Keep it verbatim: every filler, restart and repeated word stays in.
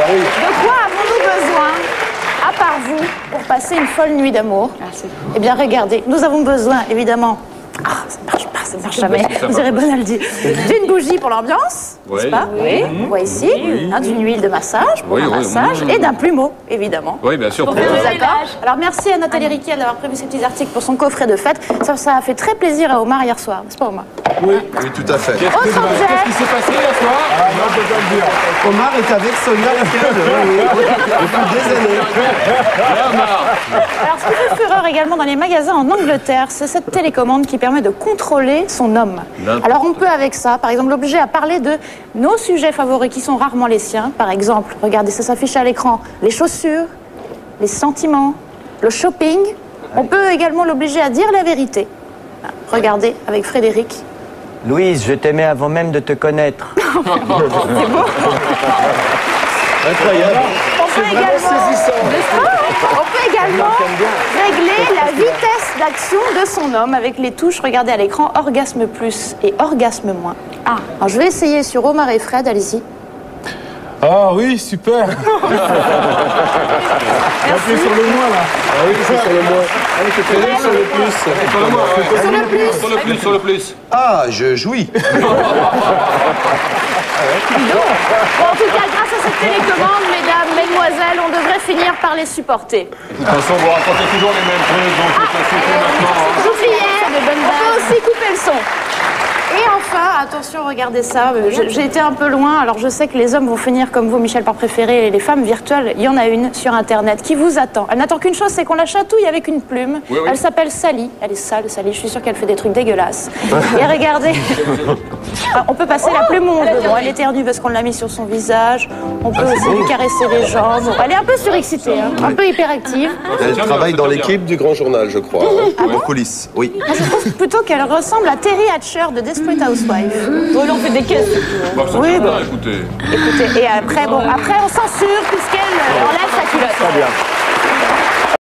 De quoi avons-nous besoin, à part vous, pour passer une folle nuit d'amour? Ah, eh bien, regardez, nous avons besoin, évidemment... Ah, ça ne marche pas, ça ne marche jamais. Vous aurez bon à le dire. D'une bougie pour l'ambiance, n'est-ce pas? Oui. Vous voyez ici, oui. hein, d'une huile de massage pour oui, un oui, massage oui. et d'un plumeau, évidemment. Oui, bien sûr. Pour pour d'accord. Alors, merci à Nathalie Riquet d'avoir prévu ces petits articles pour son coffret de fête. Ça, ça a fait très plaisir à Omar hier soir, n'est-ce pas, Omar? Oui, oui, tout à fait. Qu'est-ce qui s'est passé hier soir? Ah, non, je peux pas le dire. Omar est avec Sonia Laquelle, oui, oui, depuis des années. Alors, ce qui fait fureur également dans les magasins en Angleterre, c'est cette télécommande qui permet de contrôler son homme. Alors, on peut avec ça, par exemple, l'obliger à parler de nos sujets favoris qui sont rarement les siens. Par exemple, regardez, ça s'affiche à l'écran, les chaussures, les sentiments, le shopping. On peut également l'obliger à dire la vérité. Regardez, avec Frédéric. Louise, je t'aimais avant même de te connaître. C'est beau. Incroyable. On peut également, on peut également régler la vitesse d'action de son homme avec les touches, regardez à l'écran, orgasme plus et orgasme moins. Ah, alors je vais essayer sur Omar et Fred, allez-y. Ah oui, super. Merci. sur le moins là. Ah oui, c'est sur le moins. Ah oui, c'est très sur le plus. Sur le moins, ouais. Sur le plus. Sur le plus, sur le plus. Ah, je jouis. Bon, en tout cas, grâce à cette télécommande, mesdames, mesdemoiselles, on devrait finir par les supporter. De toute façon, vous racontez toujours les mêmes trucs, donc Ah, ça suffit maintenant. hein. J'oubliais, on peut aussi couper le son. Et enfin, attention, regardez ça, j'ai été un peu loin, alors je sais que les hommes vont finir comme vous, Michel, par préférer, et les femmes virtuelles, il y en a une sur Internet qui vous attend. Elle n'attend qu'une chose, c'est qu'on la chatouille avec une plume. Oui, oui. Elle s'appelle Sally, elle est sale, Sally, je suis sûre qu'elle fait des trucs dégueulasses. Et regardez, on peut passer la plume où on veut. Bon, elle éternue parce qu'on l'a mis sur son visage, on peut aussi lui caresser les jambes. Bon, elle est un peu surexcitée, hein, un peu hyperactive. Elle travaille dans l'équipe du Grand Journal, je crois. Ah bon ? En coulisses, oui. Moi, je trouve plutôt qu'elle ressemble à Terry Hatcher de Desperate Housewives. Bon, là, on fait des caisses. Bah, ça Oui, bien, bon. écoutez. Écoutez, et après, bon, après, on censure puisqu'elle euh, enlève sa culotte. Très bien.